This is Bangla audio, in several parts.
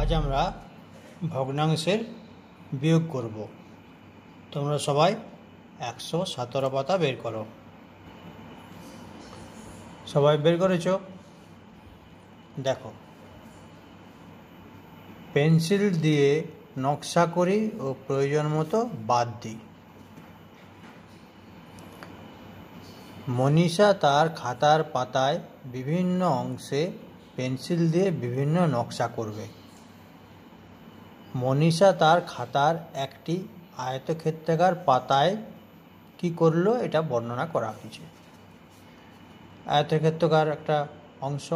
আজ আমরা ভগ্নাংশের বিয়োগ করব। তোমরা সবাই 117 পাতা বের করো। সবাই বের করেছো? দেখো, পেন্সিল দিয়ে নকশা করি ও প্রয়োজন মতো বাদ দিই। মনীষা তার খাতার পাতায় বিভিন্ন অংশে পেন্সিল দিয়ে বিভিন্ন নকশা করবে। মনীষা তার খাতার একটি আয়তক্ষেত্রাকার পাতায় কি করলো এটা বর্ণনা করা হয়েছে। আয়তক্ষেত্রাকার একটা অংশ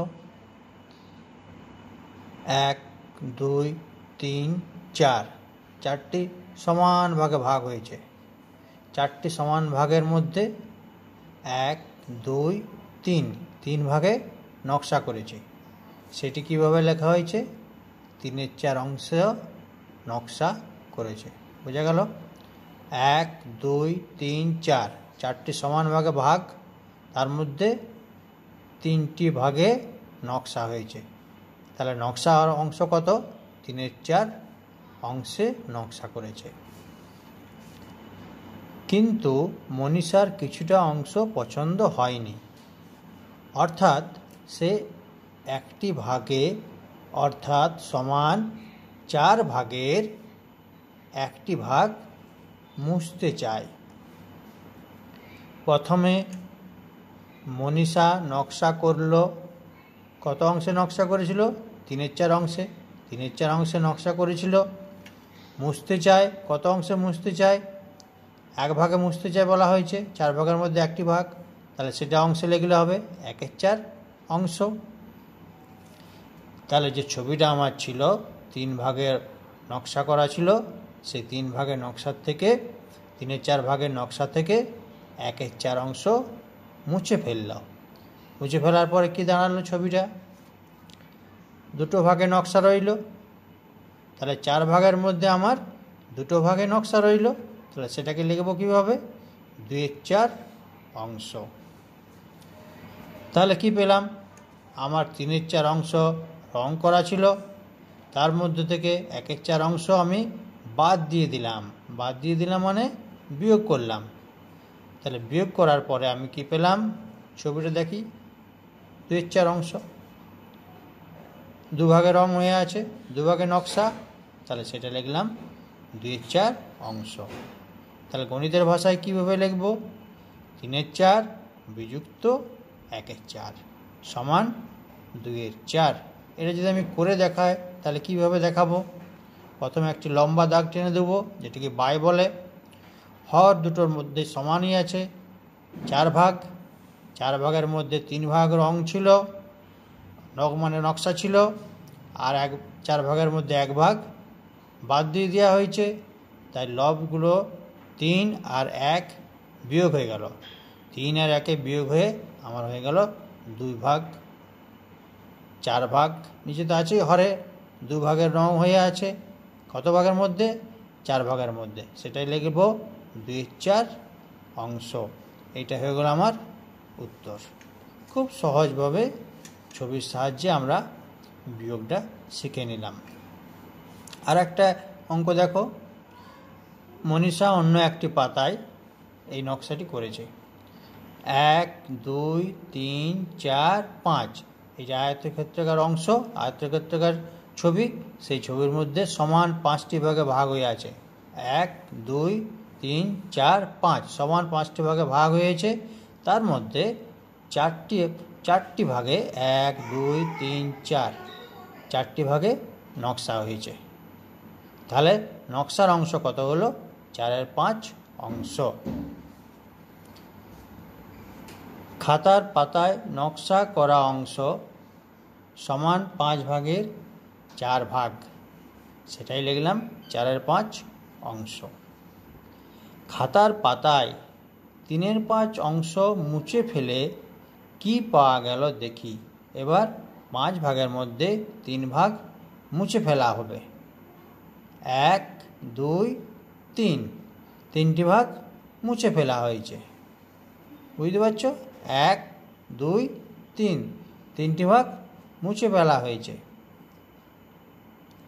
1, 2, 3, 4 চারটি সমান ভাগে ভাগ হয়েছে। চারটি সমান ভাগের মধ্যে 1, 2, 3 ভাগে নকশা করেছে। সেটি কিভাবে লেখা হয়েছে? 3/4 অংশ নকশা করেছে। বোঝা গেল? 1, 2, 3, 4 চারটি সমান ভাগে ভাগ, তার মধ্যে 3টি ভাগে নকশা হয়েছে। তাহলে নকশা অংশ কত? 3/4 অংশে নকশা করেছে। কিন্তু মনীষার কিছুটা অংশ পছন্দ হয়নি, অর্থাৎ সে একটি ভাগে অর্থাৎ সমান 4 ভাগের একটি ভাগ মুছতে চায়। প্রথমে মনীষা নকশা করল, কত অংশে নকশা করেছিল? 3/4 অংশে। 3/4 অংশে নকশা করেছিল। মুছতে চায়, কত অংশে মুছতে চায়? 1 ভাগে মুছতে চায় বলা হয়েছে, 4 ভাগের মধ্যে একটি ভাগ, তাহলে সেটা অংশে লিখলে হবে 1/4 অংশ। তাহলে যে ছবিটা আমার ছিল 3 ভাগের নকশা করা ছিল, সেই 3 ভাগের নকশার থেকে 3/4 ভাগের নকশা থেকে 1/4 অংশ মুছে ফেলল। মুছে ফেলার পরে কি দাঁড়ালো ছবিটা? 2 ভাগে নকশা রইল। তাহলে 4 ভাগের মধ্যে আমার 2 ভাগে নকশা রইল, তাহলে সেটাকে লিখব কীভাবে? 2/4 অংশ। তাহলে কি পেলাম? আমার 3/4 অংশ রং করা ছিল, তার মধ্যে থেকে 1/4 অংশ আমি বাদ দিয়ে দিলাম। বাদ দিয়ে দিলাম মানে বিয়োগ করলাম। তাহলে বিয়োগ করার পরে আমি কি পেলাম? ছবিটা দেখি, 2/4 অংশ। 2 ভাগে রং হয়ে আছে, 2 ভাগে নকশা, তাহলে সেটা লিখলাম 2/4 অংশ। তাহলে গণিতের ভাষায় কীভাবে লিখব? 3/4 বিযুক্ত 1/4 সমান 2/4। এটা যদি আমি করে দেখাই তাহলে কিভাবে দেখাবো? প্রথমে একটি লম্বা দাগ টেনে দেবো, যেটিকে বাই বলে। হর দুটোর মধ্যে সমানই আছে, 4 ভাগ। 4 ভাগের মধ্যে 3 ভাগ রং ছিল, মানে নকশা ছিল, আর 4 ভাগের মধ্যে 1 ভাগ বাদ দিয়ে দেওয়া হয়েছে। তাই লবগুলো 3 আর 1 বিয়োগ হয়ে গেল। 3 আর 1 বিয়োগ হয়ে আমার হয়ে গেল 2 ভাগ। 4 ভাগ নিচে তো আছে, হরে 2 ভাগের রং হয়ে আছে, কত ভাগের মধ্যে? 4 ভাগের মধ্যে, সেটাই লিখব 2/4 অংশ। এইটা হয়ে গেল আমার উত্তর। খুব সহজভাবে ছবির সাহায্যে আমরা বিয়োগটা শিখে নিলাম। আর একটা অঙ্ক দেখো, মনীষা অন্য একটি পাতায় এই নকশাটি করেছে। 1, 2, 3, 4, 5 এই যে আয়তক্ষেত্রাকার অংশ, আয়তক্ষেত্রাকার ছবি, সেই ছবির মধ্যে সমান 5টি ভাগে ভাগ হয়ে আছে। 1, 2, 3, 4, 5 সমান 5টি ভাগে ভাগ হয়েছে। তার মধ্যে চারটি ভাগে 1, 2, 3, 4 চারটি ভাগে নকশা হয়েছে। তাহলে নকশার অংশ কত হলো? 4/5 অংশ। খাতার পাতায় নকশা করা অংশ সমান 5 ভাগের 4 ভাগ, সেটাই লিখলাম 4/5 অংশ। খাতার পাতায় 3/5 অংশ মুছে ফেলে কি পাওয়া গেল দেখি। এবার 5 ভাগের মধ্যে 3 ভাগ মুছে ফেলা হবে। 1, 2, 3 3টি ভাগ মুছে ফেলা হয়েছে। বুঝতে পারছ? 1, 2, 3 3টি ভাগ মুছে ফেলা হয়েছে।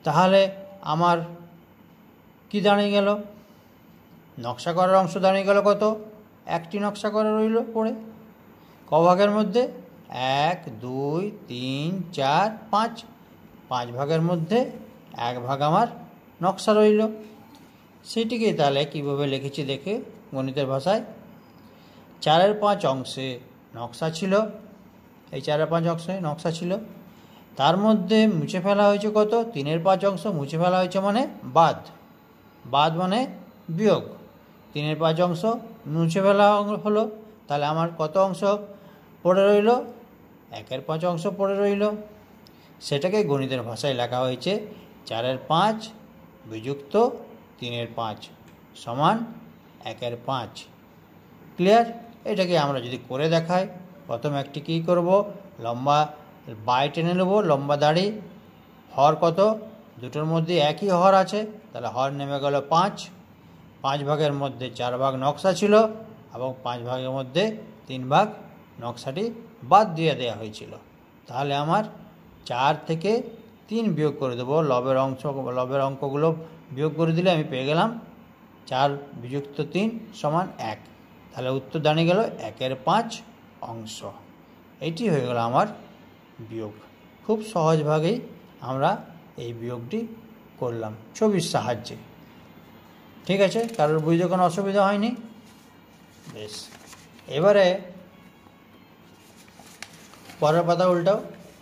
তাহলে আমার কি দাঁড়িয়ে গেল, নকশা করার অংশ দাঁড়িয়ে গেল কত, একটি নকশা করা রইল পড়ে। ক ভাগের মধ্যে 1 2 3 4 5, 5 ভাগের মধ্যে 1 ভাগ আমার নকশা রইল। সেটিকে তাহলে কীভাবে লিখেছি দেখে গণিতের ভাষায়, 4-এর 5 অংশে নকশা ছিল, এই 4-এর 5 অংশে নকশা ছিল, তার মধ্যে মুছে ফেলা হয়েছে কত, 3-এর 5 অংশ মুছে ফেলা হয়েছে মানে বাদ, বাদ মানে বিয়োগ, 3-এর 5 অংশ মুছে ফেলা হলো, তাহলে আমার কত অংশ পড়ে রইল, 1-এর 5 অংশ পড়ে রইল। সেটাকে গণিতের ভাষায় লেখা হয়েছে 4-এর 5 বিযুক্ত 3-এর 5 সমান 1-এর 5। ক্লিয়ার? এটাকে আমরা যদি করে দেখাই, প্রথমে একটি কী করব, লম্বা বাই টেনে নেব, লম্বা দাড়ি, হর কত, দুটোর মধ্যে একই হর আছে, তাহলে হর নেমে গেল 5, 5 ভাগের মধ্যে 4 ভাগ নকশা ছিল এবং 5 ভাগের মধ্যে 3 ভাগ নকশাটি বাদ দিয়ে দেওয়া হয়েছিল। তাহলে আমার 4 থেকে 3 বিয়োগ করে দেবো, লবের অঙ্কগুলো বিয়োগ করে দিলে আমি পেয়ে গেলাম 4 বিযুক্ত 3 সমান 1। তাহলে উত্তর দাঁড়িয়ে গেল 1-এর 5 অংশ। এইটি হয়ে গেল আমার বিয়োগ। খুব সহজভাবেই আমরা এই বিয়োগটি করলাম ছবির সাহায্যে। ঠিক আছে, কারোর বুঝতে কোনো অসুবিধা হয়নি? বেশ, এবারে পরের পাতা উল্টাও।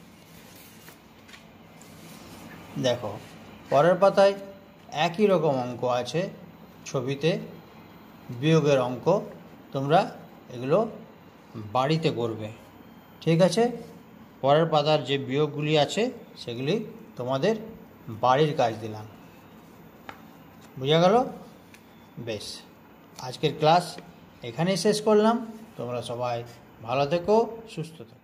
দেখো পরের পাতায় একই রকম অঙ্ক আছে ছবিতে, বিয়োগের অঙ্ক, তোমরা এগুলো বাড়িতে করবে। ঠিক আছে, পরের পাতার যে বিয়োগগুলি আছে সেগুলি তোমাদের বাড়ির কাজ দিলাম। বুঝা গেল? বেশ, আজকের ক্লাস এখানেই শেষ করলাম। তোমরা সবাই ভালো থেকো, সুস্থ থেকো।